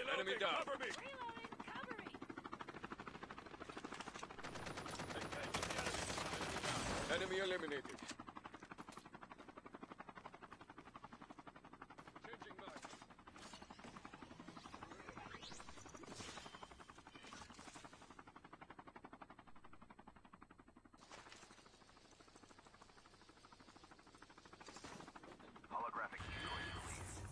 Enemy down. Cover me! Reloading, cover me! Enemy eliminated. Changing mag. Holographic decoys released.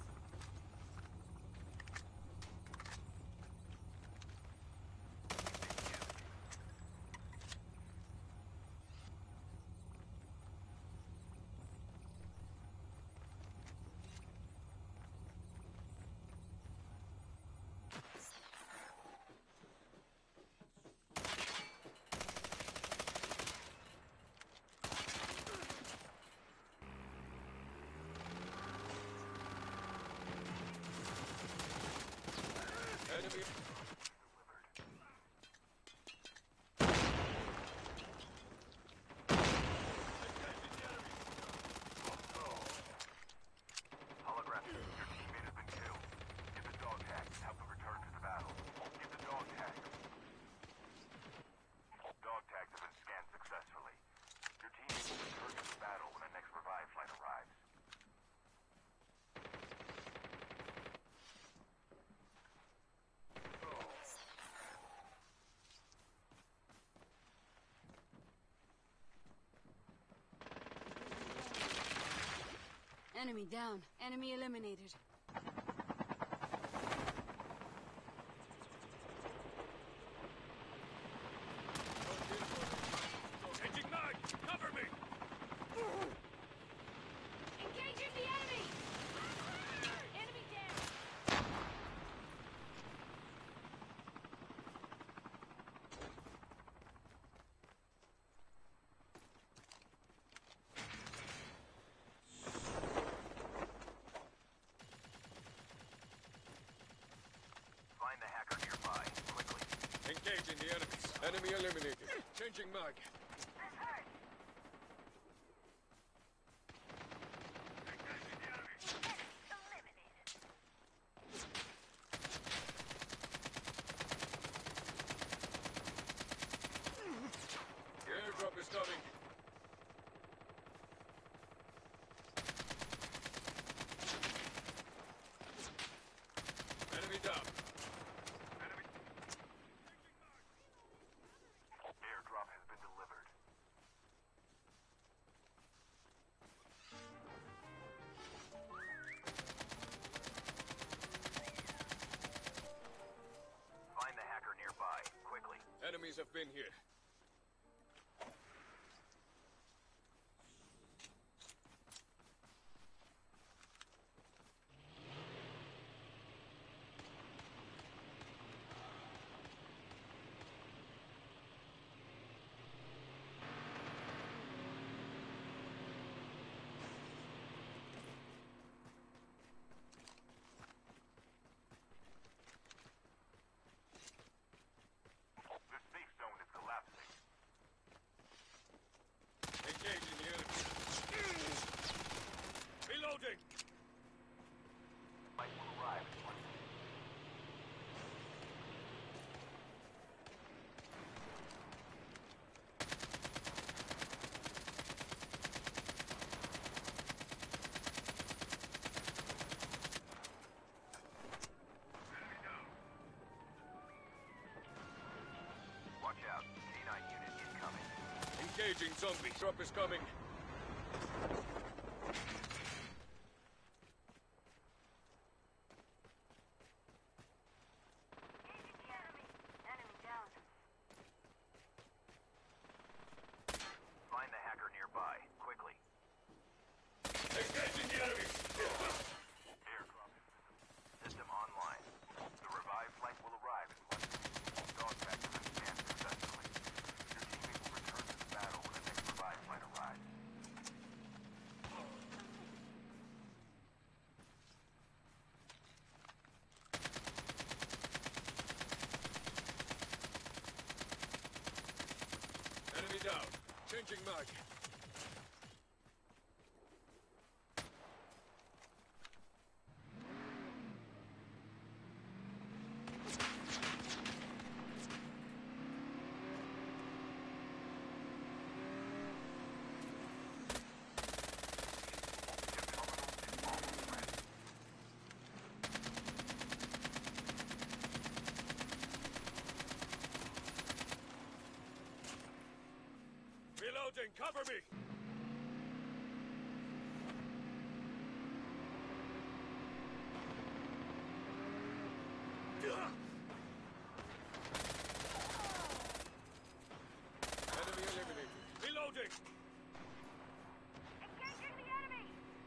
Enemy. Holographic. Your teammate has been killed. Get the dog tags and help them return to the battle. Get the dog tags. Dog tags have been scanned successfully. Your teammate will return to the battle when the next revive flight arrives. Enemy down. Enemy eliminated. Changing mag! Cover me! Engaging the enemy! Enemy down! Find the hacker nearby, quickly. Engaging the enemies. Enemy eliminated. Changing mag. The airdrop is coming. Enemy down. Airdrop has been delivered. Find the hacker nearby, quickly. Enemies have been here. The safe zone is collapsing. Engaging the enemy. Reloading! Flight will arrive in 1 minute. Watch out. K9 unit incoming. Engaging zombie. Drop is coming. Engaging the enemy. Enemy down. Find the hacker nearby, quickly. Engaging the enemy. Airdrop system online. The revived flight will arrive in 1 minute. Dog tags have been scanned successfully. Your teammate will return to the battle when the next revived flight arrives. Cover me! Enemy eliminated. Reloading! Engaging the enemy!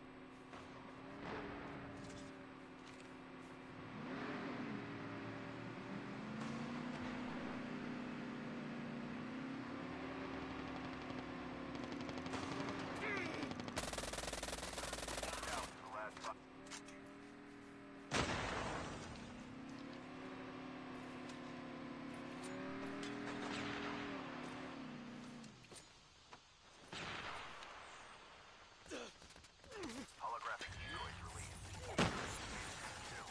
Down to the last five. Holographic decoys released. Kill.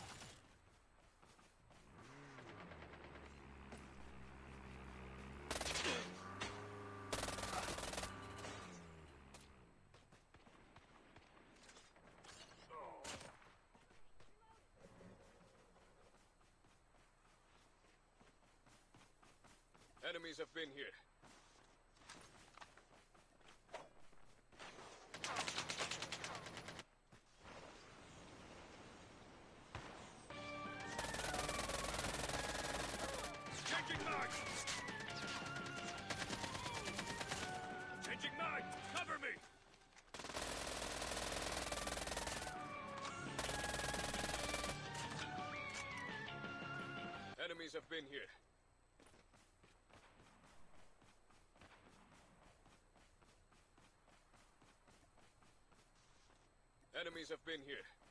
Enemies have been here. Changing mag! Changing mag! Cover me! Enemies have been here. Enemies have been here.